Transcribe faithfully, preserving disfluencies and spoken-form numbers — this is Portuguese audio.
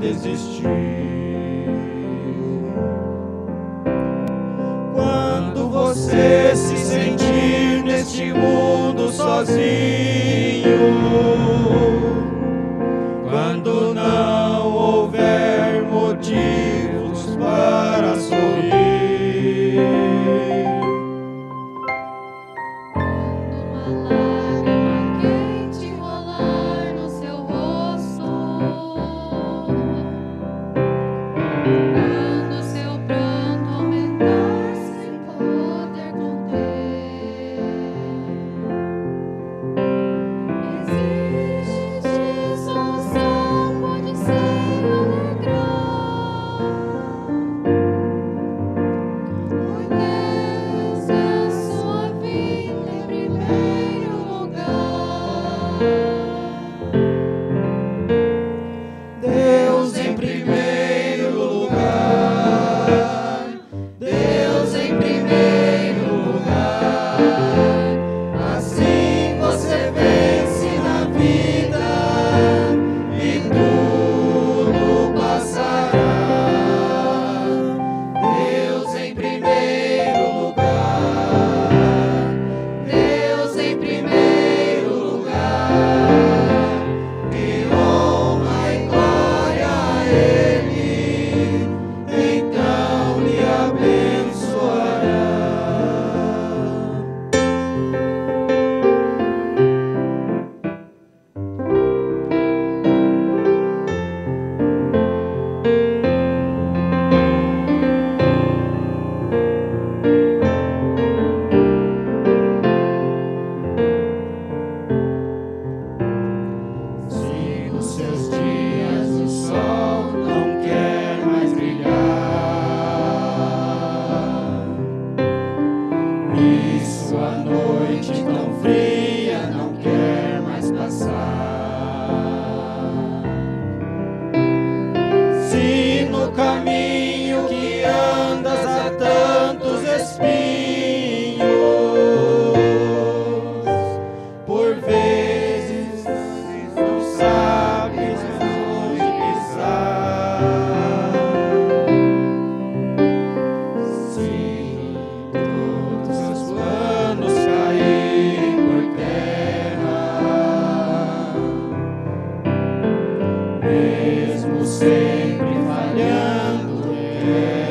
desistir. Quando você se sentir neste mundo sozinho, quando não houver motivos para sorrir, Deus em primeiro lugar, Deus em primeiro lugar. Assim você vence na vida e tudo passará. Deus em primeiro lugar, Deus em primeiro lugar. E honra e glória a Ele, então lhe abençoará. Se nos seus dias o sol não quer mais brilhar, e sua noite tão fria não quer mais passar, se no caminho que andas há tantos espinhos, por vezes não sabes onde pisar, se todos seus planos caírem por terra, mesmo sempre falhando,